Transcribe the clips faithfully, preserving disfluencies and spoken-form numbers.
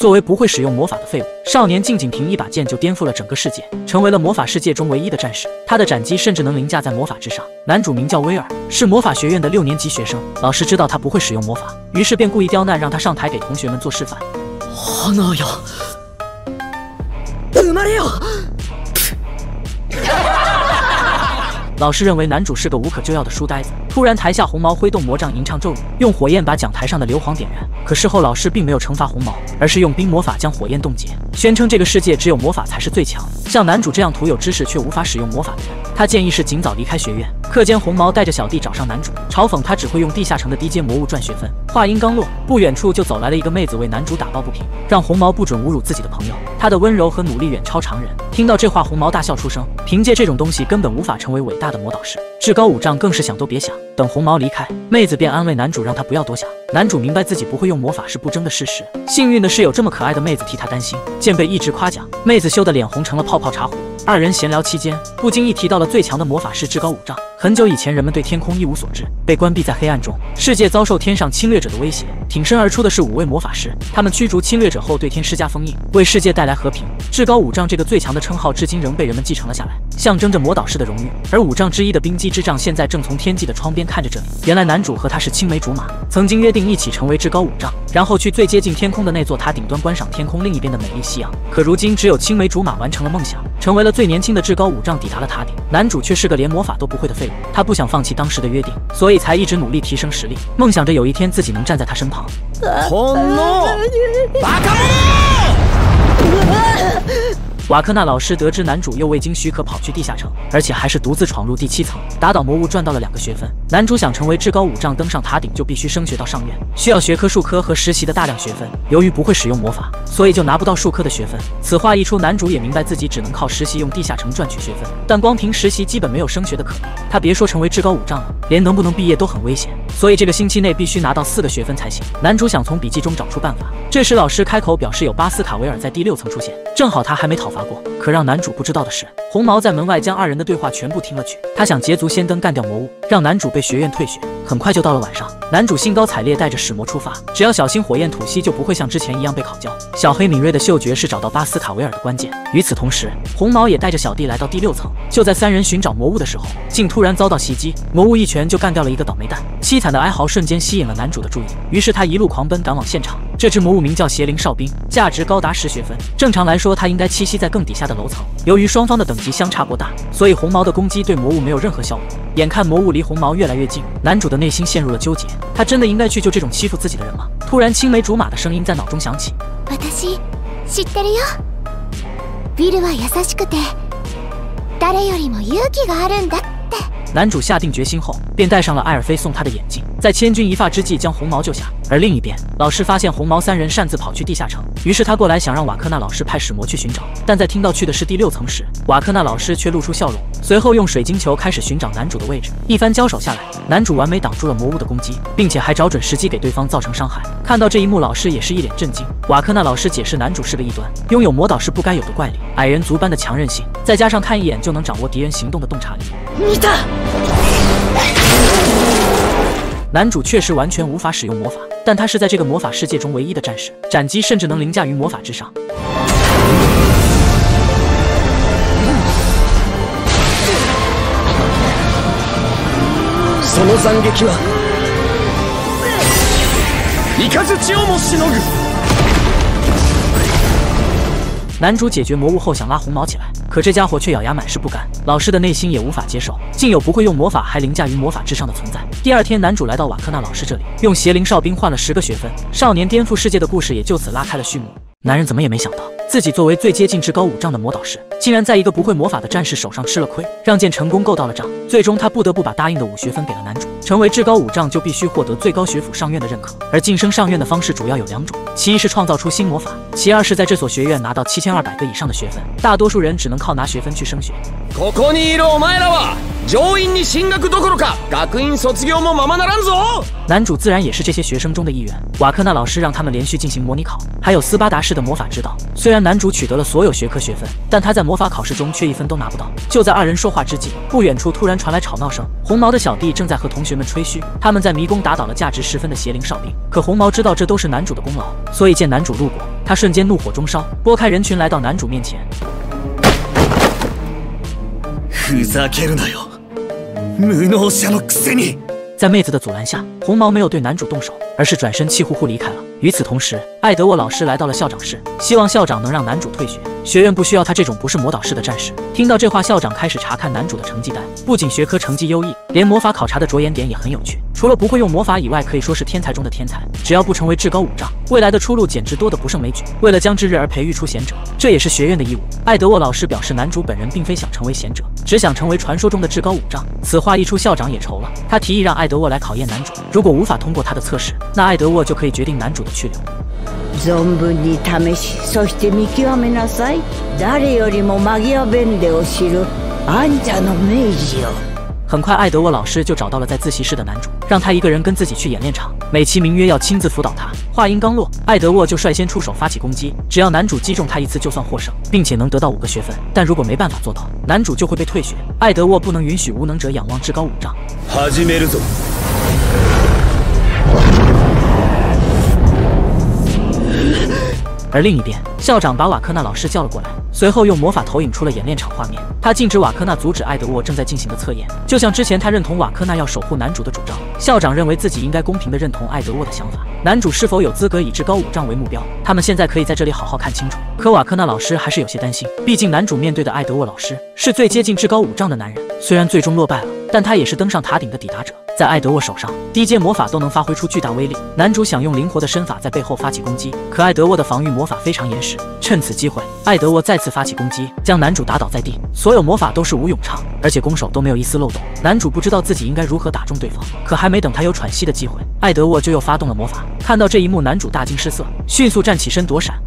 作为不会使用魔法的废物，少年静静凭一把剑就颠覆了整个世界，成为了魔法世界中唯一的战士。他的斩击甚至能凌驾在魔法之上。男主名叫威尔，是魔法学院的六年级学生。老师知道他不会使用魔法，于是便故意刁难，让他上台给同学们做示范。 花よ、生まれよ。 老师认为男主是个无可救药的书呆子。突然，台下红毛挥动魔杖吟唱咒语，用火焰把讲台上的硫磺点燃。可事后老师并没有惩罚红毛，而是用冰魔法将火焰冻结，宣称这个世界只有魔法才是最强。像男主这样徒有知识却无法使用魔法的人，他建议是尽早离开学院。课间，红毛带着小弟找上男主，嘲讽他只会用地下城的低阶魔物赚学分。话音刚落，不远处就走来了一个妹子，为男主打抱不平，让红毛不准侮辱自己的朋友。他的温柔和努力远超常人。听到这话，红毛大笑出声。凭借这种东西，根本无法成为伟大的魔导师。至高五丈更是想都别想。等红毛离开，妹子便安慰男主，让他不要多想。男主明白自己不会用魔法是不争的事实。幸运的是，有这么可爱的妹子替他担心。见被一直夸奖，妹子羞得脸红成了泡泡茶壶。二人闲聊期间，不经意提到了最强的魔法师至高五丈。很久以前，人们对天空一无所知，被关闭在黑暗中，世界遭受天上侵略者的威胁。挺身而出的是五位魔法师，他们驱逐侵略者后，对天施加封印，为世界带来和平。至高五丈这个最强的称号，至今仍被人们继承了下来，象征着魔导师的荣誉。而五丈之一的冰姬之杖，现在正从天际的窗边看着这里。原来男主和他是青梅竹马，曾经约定一起成为至高五丈，然后去最接近天空的那座塔顶端观赏天空另一边的美丽夕阳。可如今，只有青梅竹马完成了梦想，成为了最年轻的至高五丈，抵达了塔顶。男主却是个连魔法都不会的废物，他不想放弃当时的约定，所以才一直努力提升实力，梦想着有一天自己能站在他身旁。 ほんのバカ者！ 瓦克纳老师得知男主又未经许可跑去地下城，而且还是独自闯入第七层，打倒魔物赚到了两个学分。男主想成为至高五丈，登上塔顶就必须升学到上院，需要学科术科和实习的大量学分。由于不会使用魔法，所以就拿不到术科的学分。此话一出，男主也明白自己只能靠实习用地下城赚取学分，但光凭实习基本没有升学的可能。他别说成为至高五丈了，连能不能毕业都很危险，所以这个星期内必须拿到四个学分才行。男主想从笔记中找出办法，这时老师开口表示有巴斯卡维尔在第六层出现，正好他还没讨伐过。可让男主不知道的是，红毛在门外将二人的对话全部听了去。他想捷足先登，干掉魔物，让男主被学院退学。很快就到了晚上，男主兴高采烈带着使魔出发，只要小心火焰吐息，就不会像之前一样被烤焦。小黑敏锐的嗅觉是找到巴斯卡维尔的关键。与此同时，红毛也带着小弟来到第六层。就在三人寻找魔物的时候，竟突然遭到袭击，魔物一拳就干掉了一个倒霉蛋。凄惨的哀嚎瞬间吸引了男主的注意，于是他一路狂奔赶往现场。这只魔物名叫邪灵哨兵，价值高达十学分。正常来说，它应该栖息在更底下的楼层。由于双方的等级相差过大，所以红毛的攻击对魔物没有任何效果。眼看魔物离红毛越来越近，男主的内心陷入了纠结。他真的应该去救这种欺负自己的人吗？突然，青梅竹马的声音在脑中响起。 私知ってるよ。ビルは優しくて、誰よりも勇気があるんだって。 男主下定决心后，便戴上了艾尔菲送他的眼镜，在千钧一发之际将红毛救下。而另一边，老师发现红毛三人擅自跑去地下城，于是他过来想让瓦克纳老师派使魔去寻找，但在听到去的是第六层时，瓦克纳老师却露出笑容，随后用水晶球开始寻找男主的位置。一番交手下来，男主完美挡住了魔物的攻击，并且还找准时机给对方造成伤害。看到这一幕，老师也是一脸震惊。瓦克纳老师解释，男主是个异端，拥有魔导师不该有的怪力，矮人族般的强韧性，再加上看一眼就能掌握敌人行动的洞察力。 你的男主确实完全无法使用魔法，但他是在这个魔法世界中唯一的战士，斩击甚至能凌驾于魔法之上。 その斬撃は雷をもしのぐ。 男主解决魔物后想拉红毛起来，可这家伙却咬牙满是不甘。老师的内心也无法接受，竟有不会用魔法还凌驾于魔法之上的存在。第二天，男主来到瓦克纳老师这里，用邪灵哨兵换了十个学分，少年颠覆世界的故事也就此拉开了序幕。男人怎么也没想到，自己作为最接近至高五丈的魔导师，竟然在一个不会魔法的战士手上吃了亏，让剑成功够到了账。最终，他不得不把答应的五学分给了男主。成为至高五丈就必须获得最高学府上院的认可，而晋升上院的方式主要有两种，其一是创造出新魔法，其二是在这所学院拿到七千二百个以上的学分。大多数人只能靠拿学分去升学。 ここにいるお前らは上院に進学どころか学院卒業もままならんぞ。 男主自然也是这些学生中的一员。瓦克纳老师让他们连续进行模拟考，还有斯巴达式的魔法指导。虽然然男主取得了所有学科学分，但他在魔法考试中却一分都拿不到。就在二人说话之际，不远处突然传来吵闹声。红毛的小弟正在和同学们吹嘘，他们在迷宫打倒了价值十分的邪灵哨兵。可红毛知道这都是男主的功劳，所以见男主路过，他瞬间怒火中烧，拨开人群来到男主面前。 ふざけるなよ、無能者のくせに。 在妹子的阻拦下，红毛没有对男主动手，而是转身气呼呼离开了。与此同时，艾德沃老师来到了校长室，希望校长能让男主退学。学院不需要他这种不是魔导师的战士。听到这话，校长开始查看男主的成绩单，不仅学科成绩优异，连魔法考察的着眼点也很有趣。除了不会用魔法以外，可以说是天才中的天才。只要不成为至高武障，未来的出路简直多得不胜枚举。为了将之日而培育出贤者，这也是学院的义务。艾德沃老师表示，男主本人并非想成为贤者，只想成为传说中的至高武障。此话一出，校长也愁了，他提议让艾德沃来考验男主，如果无法通过他的测试，那艾德沃就可以决定男主的去留。 存分に試し、そして見極めなさい。誰よりもマギア弁でを知るアンジャの明治よ。 很快，艾德沃老师就找到了在自习室的男主，让他一个人跟自己去演练场，美其名曰要亲自辅导他。话音刚落，艾德沃就率先出手发起攻击，只要男主击中他一次就算获胜，并且能得到五个学分。但如果没办法做到，男主就会被退学。艾德沃不能允许无能者仰望至高武障。 始めるぞ。 而另一边，校长把瓦科纳老师叫了过来，随后用魔法投影出了演练场画面。他禁止瓦科纳阻止艾德沃正在进行的测验，就像之前他认同瓦科纳要守护男主的主张。校长认为自己应该公平地认同艾德沃的想法，男主是否有资格以至高武障为目标，他们现在可以在这里好好看清楚。可瓦科纳老师还是有些担心，毕竟男主面对的艾德沃老师是最接近至高武障的男人，虽然最终落败了，但他也是登上塔顶的抵达者。在艾德沃手上，低阶魔法都能发挥出巨大威力。男主想用灵活的身法在背后发起攻击，可艾德沃的防御魔法非常严实。趁此机会，艾德沃再次发起攻击，将男主打倒在地。所有魔法都是无咏唱，而且攻守都没有一丝漏洞。男主不知道自己应该如何打中对方，可还没等他有喘息的机会，艾德沃就又发动了魔法。看到这一幕，男主大惊失色，迅速站起身躲闪。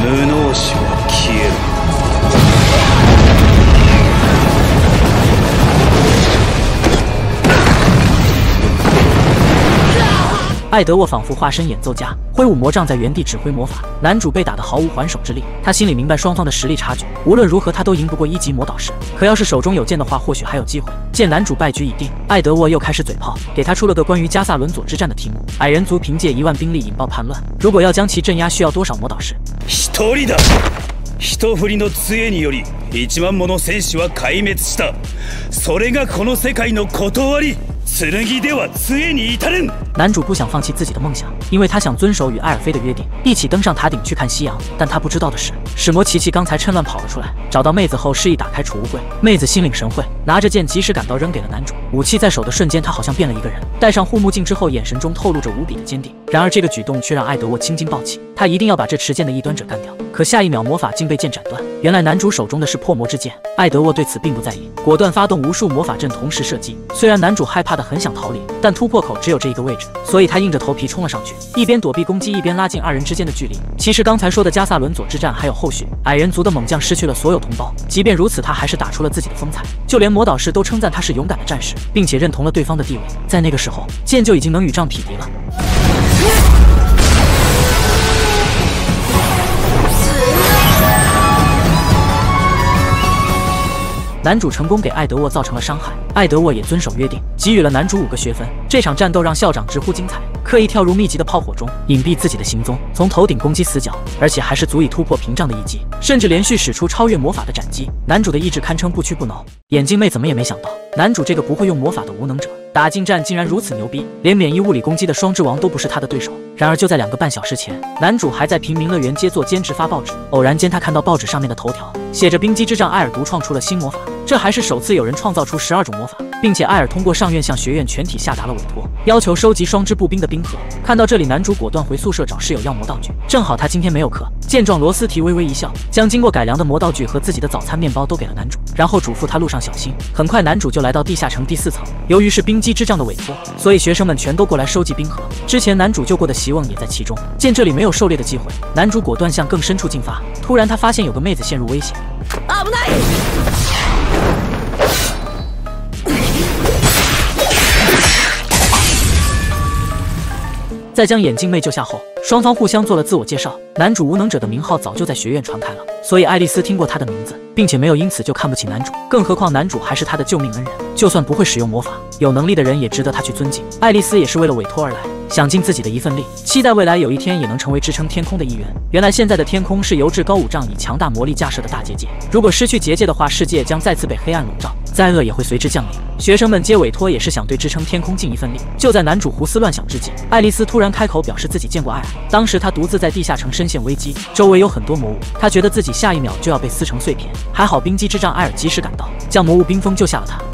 艾德沃仿佛化身演奏家，挥舞魔杖在原地指挥魔法。男主被打得毫无还手之力，他心里明白双方的实力差距，无论如何他都赢不过一级魔导师。可要是手中有剑的话，或许还有机会。见男主败局已定，艾德沃又开始嘴炮，给他出了个关于加萨伦佐之战的题目。矮人族凭借一万兵力引爆叛乱，如果要将其镇压，需要多少魔导师？ 一人だ。一振りの杖により一万もの戦士は壊滅した。それがこの世界の断り。剣では杖に至れん。 男主不想放弃自己的梦想，因为他想遵守与艾尔菲的约定，一起登上塔顶去看夕阳。但他不知道的是，使魔琪琪刚才趁乱跑了出来，找到妹子后示意打开储物柜。妹子心领神会，拿着剑及时赶到扔给了男主。武器在手的瞬间，他好像变了一个人。戴上护目镜之后，眼神中透露着无比的坚定。然而这个举动却让艾德沃青筋暴起，他一定要把这持剑的异端者干掉。可下一秒，魔法竟被剑斩断。原来男主手中的是破魔之剑。艾德沃对此并不在意，果断发动无数魔法阵同时射击。虽然男主害怕的很想逃离，但突破口只有这一个位置，所以他硬着头皮冲了上去，一边躲避攻击，一边拉近二人之间的距离。其实刚才说的加萨伦佐之战还有后续，矮人族的猛将失去了所有同胞，即便如此，他还是打出了自己的风采，就连魔导师都称赞他是勇敢的战士，并且认同了对方的地位。在那个时候，剑就已经能与杖匹敌了。男主成功给艾德沃造成了伤害，艾德沃也遵守约定，给予了男主五个学分。这场战斗让校长直呼精彩，刻意跳入密集的炮火中，隐蔽自己的行踪，从头顶攻击死角，而且还是足以突破屏障的一击，甚至连续使出超越魔法的斩击。男主的意志堪称不屈不挠。眼镜妹怎么也没想到，男主这个不会用魔法的无能者，打近战竟然如此牛逼，连免疫物理攻击的双之王都不是他的对手。然而就在两个半小时前，男主还在平民乐园街做兼职发报纸，偶然间他看到报纸上面的头条，写着冰姬之杖艾尔独创出了新魔法，这还是首次有人创造出十二种魔法，并且艾尔通过上院向学院全体下达了委托，要求收集双之步兵的冰盒。看到这里，男主果断回宿舍找室友要魔道具，正好他今天没有课。见状，罗斯提微微一笑，将经过改良的魔道具和自己的早餐面包都给了男主，然后嘱咐他路上小心。很快，男主就来到地下城第四层，由于是冰姬之杖的委托，所以学生们全都过来收集冰盒。之前男主救过的席瓮也在其中。见这里没有狩猎的机会，男主果断向更深处进发。突然，他发现有个妹子陷入危险。 危ない！ 在将眼镜妹救下后， 双方互相做了自我介绍。男主无能者的名号早就在学院传开了，所以爱丽丝听过他的名字，并且没有因此就看不起男主。更何况男主还是他的救命恩人，就算不会使用魔法，有能力的人也值得他去尊敬。爱丽丝也是为了委托而来，想尽自己的一份力，期待未来有一天也能成为支撑天空的一员。原来现在的天空是由至高五丈以强大魔力架设的大结界，如果失去结界的话，世界将再次被黑暗笼罩，灾厄也会随之降临。学生们接委托也是想对支撑天空尽一份力。就在男主胡思乱想之际，爱丽丝突然开口表示自己见过艾尔，当时她独自在地下城深陷危机，周围有很多魔物，她觉得自己下一秒就要被撕成碎片，还好冰姬之杖艾尔及时赶到，将魔物冰封救下了她。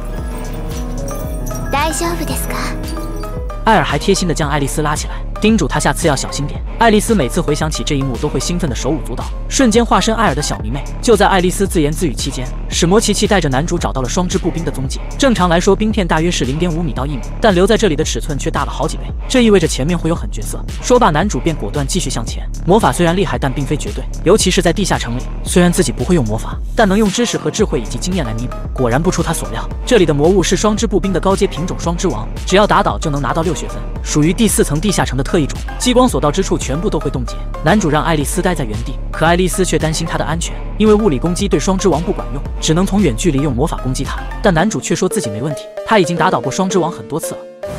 大丈夫ですか？ 艾尔还贴心地将爱丽丝拉起来，叮嘱她下次要小心点。爱丽丝每次回想起这一幕，都会兴奋得手舞足蹈，瞬间化身艾尔的小迷妹。就在爱丽丝自言自语期间，史魔奇奇带着男主找到了双之步兵的踪迹。正常来说，冰片大约是 零点五米到一米，但留在这里的尺寸却大了好几倍，这意味着前面会有狠角色。说罢，男主便果断继续向前。魔法虽然厉害，但并非绝对，尤其是在地下城里。虽然自己不会用魔法，但能用知识和智慧以及经验来弥补。果然不出他所料，这里的魔物是双之步兵的高阶品种双之王，只要打倒就能拿到六学分，属于第四层地下城的特异种，激光所到之处全部都会冻结。男主让爱丽丝待在原地，可爱丽丝却担心她的安全，因为物理攻击对双之王不管用，只能从远距离用魔法攻击他。但男主却说自己没问题，他已经打倒过双之王很多次了。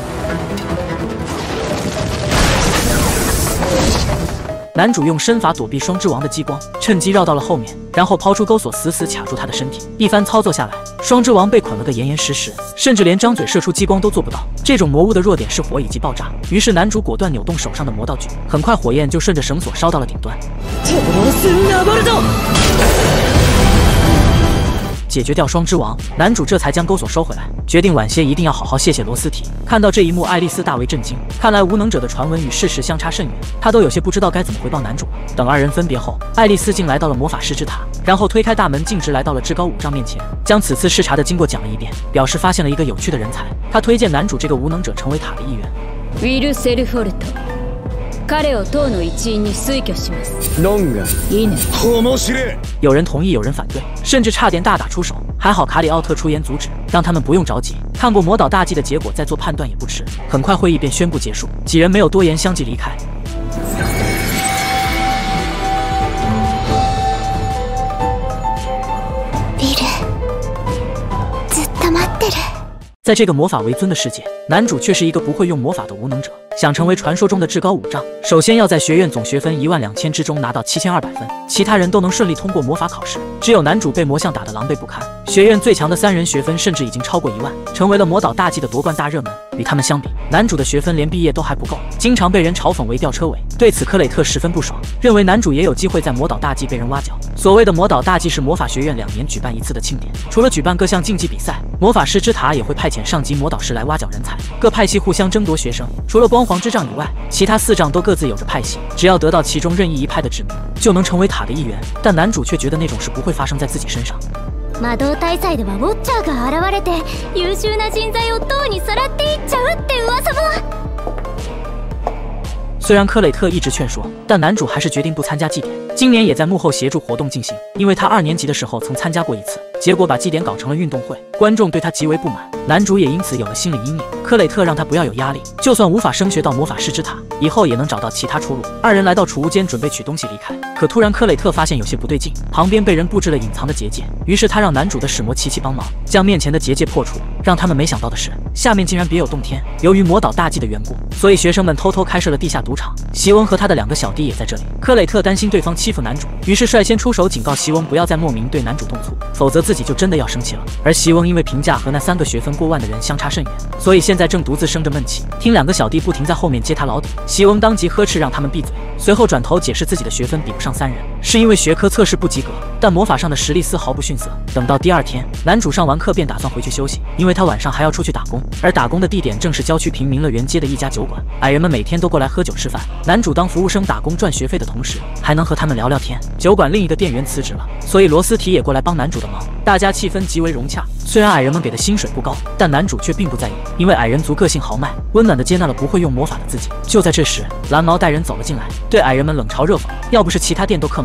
男主用身法躲避双之王的激光，趁机绕到了后面，然后抛出钩索死死卡住他的身体。一番操作下来，双之王被捆了个严严实实，甚至连张嘴射出激光都做不到。这种魔物的弱点是火以及爆炸，于是男主果断扭动手上的魔道具，很快火焰就顺着绳索烧到了顶端。解决掉双之王，男主这才将钩索收回来，决定晚些一定要好好谢谢罗斯提。看到这一幕，爱丽丝大为震惊，看来无能者的传闻与事实相差甚远，她都有些不知道该怎么回报男主。等二人分别后，爱丽丝竟来到了魔法师之塔，然后推开大门，径直来到了至高五丈面前，将此次视察的经过讲了一遍，表示发现了一个有趣的人才。她推荐男主这个无能者成为塔的一员。 ウィル・セルフォルト、彼を塔の一員に推挙します。 ノンがいいね。 面白い。 有人同意，有人反对，甚至差点大打出手。还好卡里奥特出言阻止，让他们不用着急，看过魔导大计的结果再做判断也不迟。很快会议便宣布结束，几人没有多言，相继离开。 ビル、ずっと待ってる。 在这个魔法为尊的世界，男主却是一个不会用魔法的无能者。想成为传说中的至高五丈，首先要在学院总学分一万两千之中拿到七千二百分，其他人都能顺利通过魔法考试，只有男主被魔像打得狼狈不堪。学院最强的三人学分甚至已经超过一万，成为了魔导大计的夺冠大热门。与他们相比，男主的学分连毕业都还不够，经常被人嘲讽为吊车尾。对此，科雷特十分不爽，认为男主也有机会在魔导大计被人挖角。所谓的魔导大计是魔法学院两年举办一次的庆典，除了举办各项竞技比赛，魔法师之塔也会派遣上级魔导师来挖角人才，各派系互相争夺学生。除了光皇之杖以外，其他四杖都各自有着派系，只要得到其中任意一派的指名，就能成为塔的一员。但男主却觉得那种事不会发生在自己身上。 魔導大祭ではウォッチャーが現れて優秀な人材を塔にさらっていっちゃうって噂も。 虽然科雷特一直劝说，但男主还是决定不参加祭典。今年也在幕后协助活动进行，因为他二年级的时候曾参加过一次，结果把祭典搞成了运动会，观众对他极为不满，男主也因此有了心理阴影。科雷特让他不要有压力，就算无法升学到魔法师之塔，以后也能找到其他出路。二人来到储物间准备取东西离开，可突然科雷特发现有些不对劲，旁边被人布置了隐藏的结界，于是他让男主的使魔奇奇帮忙，将面前的结界破除。让他们没想到的是，下面竟然别有洞天。由于魔导大计的缘故，所以学生们偷偷开设了地下赌场，席翁和他的两个小弟也在这里。科雷特担心对方欺负男主，于是率先出手警告席翁不要再莫名对男主动粗，否则自己就真的要生气了。而席翁因为评价和那三个学分过万的人相差甚远，所以现在正独自生着闷气，听两个小弟不停在后面揭他老底。席翁当即呵斥让他们闭嘴，随后转头解释自己的学分比不上三人，是因为学科测试不及格，但魔法上的实力丝毫不逊色。等到第二天，男主上完课便打算回去休息，因为他晚上还要出去打工，而打工的地点正是郊区平民乐园街的一家酒馆。矮人们每天都过来喝酒吃饭，男主当服务生打工赚学费的同时，还能和他们聊聊天。酒馆另一个店员辞职了，所以罗斯提也过来帮男主的忙，大家气氛极为融洽。虽然矮人们给的薪水不高，但男主却并不在意，因为矮人族个性豪迈，温暖地接纳了不会用魔法的自己。就在这时，蓝毛带人走了进来，对矮人们冷嘲热讽，要不是其他店都客满了，他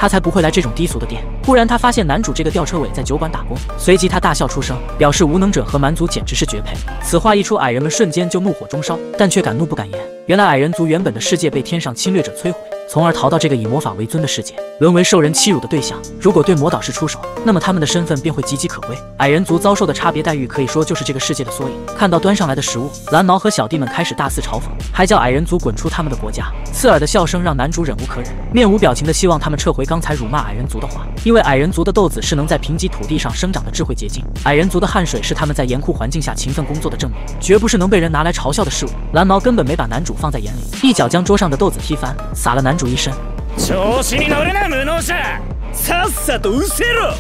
他才不会来这种低俗的店。忽然他发现男主这个吊车尾在酒馆打工，随即他大笑出声，表示无能者和蛮族简直是绝配。此话一出，矮人们瞬间就怒火中烧，但却敢怒不敢言。原来矮人族原本的世界被天上侵略者摧毁，从而逃到这个以魔法为尊的世界，沦为受人欺辱的对象。如果对魔导士出手，那么他们的身份便会岌岌可危。矮人族遭受的差别待遇可以说就是这个世界的缩影。看到端上来的食物，蓝毛和小弟们开始大肆嘲讽，还叫矮人族滚出他们的国家。刺耳的笑声让男主忍无可忍，面无表情的希望他们撤回刚才辱骂矮人族的话，因为矮人族的豆子是能在贫瘠土地上生长的智慧结晶，矮人族的汗水是他们在严酷环境下勤奋工作的证明，绝不是能被人拿来嘲笑的事物。蓝毛根本没把男主放在眼里，一脚将桌上的豆子踢翻，洒了男主一身。 調子に乗るな無能者、さっさと失せろ。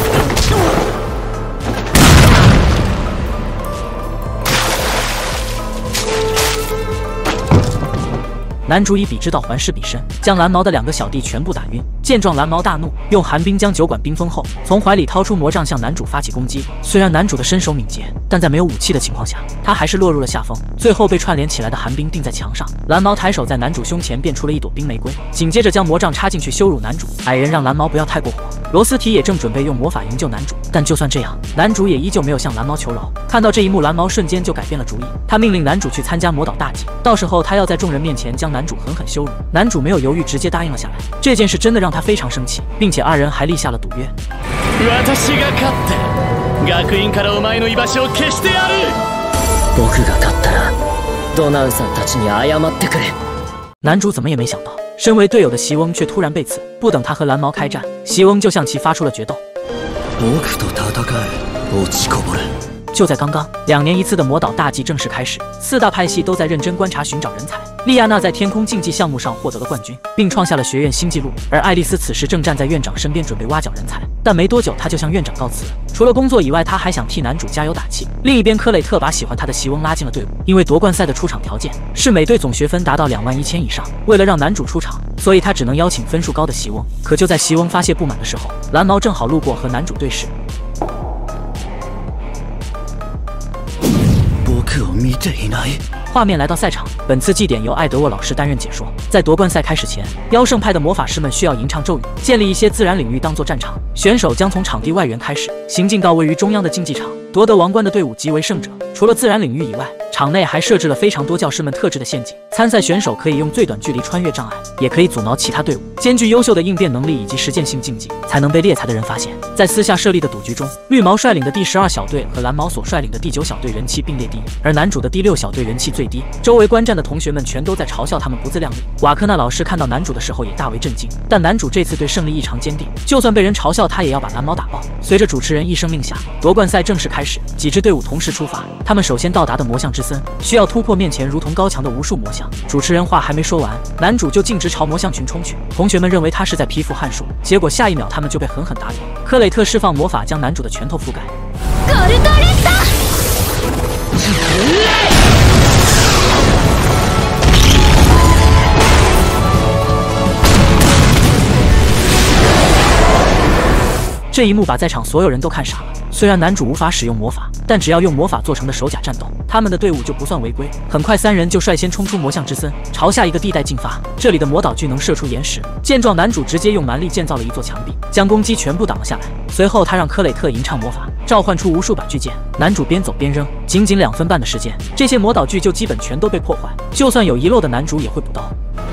男主以比之道还施彼身，将蓝毛的两个小弟全部打晕。见状，蓝毛大怒，用寒冰将酒馆冰封后，从怀里掏出魔杖向男主发起攻击。虽然男主的身手敏捷，但在没有武器的情况下，他还是落入了下风，最后被串联起来的寒冰钉在墙上。蓝毛抬手在男主胸前变出了一朵冰玫瑰，紧接着将魔杖插进去羞辱男主。矮人让蓝毛不要太过火，罗斯提也正准备用魔法营救男主，但就算这样，男主也依旧没有向蓝毛求饶。看到这一幕，蓝毛瞬间就改变了主意，他命令男主去参加魔导大祭，到时候他要在众人面前将男主狠狠羞辱。男主没有犹豫，直接答应了下来。这件事真的让他非常生气，并且二人还立下了赌约。 私が勝って学院からお前の居場所を消してやる。 僕が勝ったらドナウさんたちに謝ってくれ。 男主怎么也没想到，身为队友的席翁却突然被刺。不等他和蓝毛开战，席翁就向其发出了决斗。 僕と戦え、落ちこぼれ。 就在刚刚，两年一次的魔导大祭正式开始，四大派系都在认真观察寻找人才。莉亚娜在天空竞技项目上获得了冠军，并创下了学院新纪录，而爱丽丝此时正站在院长身边准备挖角人才，但没多久她就向院长告辞。除了工作以外，她还想替男主加油打气。另一边，科雷特把喜欢他的席翁拉进了队伍，因为夺冠赛的出场条件是每队总学分达到两万一千以上，为了让男主出场，所以他只能邀请分数高的席翁。可就在席翁发泄不满的时候，蓝毛正好路过和男主对视。画面来到赛场，本次祭典由艾德沃老师担任解说。在夺冠赛开始前，妖圣派的魔法师们需要吟唱咒语，建立一些自然领域当作战场。选手将从场地外缘开始，行进到位于中央的竞技场。夺得王冠的队伍即为胜者。除了自然领域以外，场内还设置了非常多教师们特制的陷阱。参赛选手可以用最短距离穿越障碍，也可以阻挠其他队伍。兼具优秀的应变能力以及实践性竞技，才能被猎才的人发现。在私下设立的赌局中，绿毛率领的第十二小队和蓝毛所率领的第九小队人气并列第一，而男主的第六小队人气最低。周围观战的同学们全都在嘲笑他们不自量力。瓦科纳老师看到男主的时候也大为震惊，但男主这次对胜利异常坚定，就算被人嘲笑，他也要把蓝毛打爆。随着主持人一声令下，夺冠赛正式开始。几支队伍同时出发，他们首先到达的魔像之森需要突破面前如同高墙的无数魔像。主持人话还没说完，男主就径直朝魔像群冲去。同学们认为他是在蚍蜉撼树，结果下一秒他们就被狠狠打脸。科雷特释放魔法将男主的拳头覆盖。 ゴルトレット这一幕把在场所有人都看傻了。虽然男主无法使用魔法，但只要用魔法做成的手甲战斗，他们的队伍就不算违规。很快，三人就率先冲出魔像之森，朝下一个地带进发。这里的魔导具能射出岩石。见状，男主直接用蛮力建造了一座墙壁，将攻击全部挡了下来。随后，他让科雷特吟唱魔法，召唤出无数把巨剑。男主边走边扔，仅仅两分半的时间，这些魔导具就基本全都被破坏。就算有遗漏的，男主也会补刀。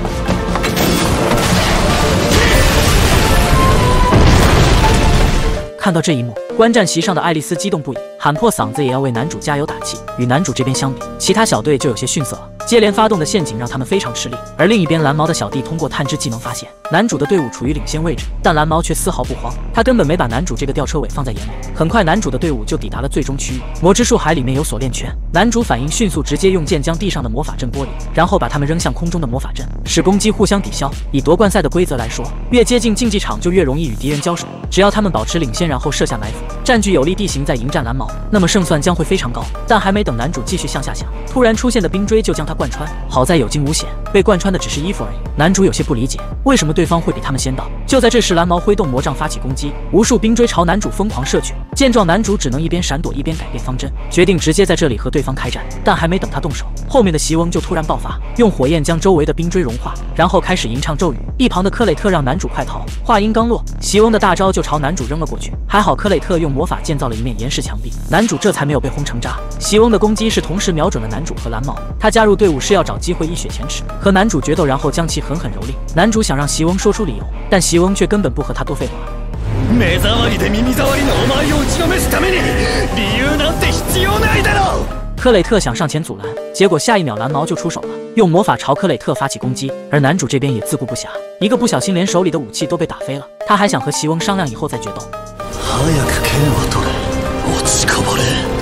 看到这一幕，观战席上的爱丽丝激动不已，喊破嗓子也要为男主加油打气。与男主这边相比，其他小队就有些逊色了。接连发动的陷阱让他们非常吃力。而另一边，蓝毛的小弟通过探知技能发现男主的队伍处于领先位置，但蓝毛却丝毫不慌，他根本没把男主这个吊车尾放在眼里。很快，男主的队伍就抵达了最终区域。魔之树海里面有锁链圈，男主反应迅速，直接用剑将地上的魔法阵剥离，然后把他们扔向空中的魔法阵，使攻击互相抵消。以夺冠赛的规则来说，越接近竞技场就越容易与敌人交手。只要他们保持领先，然后设下埋伏，占据有利地形再迎战蓝毛，那么胜算将会非常高。但还没等男主继续向下想，突然出现的冰锥就将他贯穿。好在有惊无险，被贯穿的只是衣服而已。男主有些不理解，为什么对方会比他们先到， 就在这时，蓝毛挥动魔杖发起攻击，无数冰锥朝男主疯狂射去。见状，男主只能一边闪躲一边改变方针，决定直接在这里和对方开战。但还没等他动手，后面的席翁就突然爆发，用火焰将周围的冰锥融化，然后开始吟唱咒语。一旁的科雷特让男主快逃，话音刚落，席翁的大招就朝男主扔了过去。还好科雷特用魔法建造了一面岩石墙壁，男主这才没有被轰成渣。席翁的攻击是同时瞄准了男主和蓝毛，他加入队伍是要找机会一雪前耻，和男主决斗，然后将其狠狠蹂躏。男主想让席翁说出理由，但席翁却根本不和他多废话。 目障りで耳障りのお前を打ちのめすために理由なんて必要ないだろう。 科雷特想上前阻拦，结果下一秒蓝毛就出手了，用魔法朝科雷特发起攻击，而男主这边也自顾不暇，一个不小心连手里的武器都被打飞了。他还想和席翁商量以后再决斗。 早く剣を取れ、落ちこぼれ。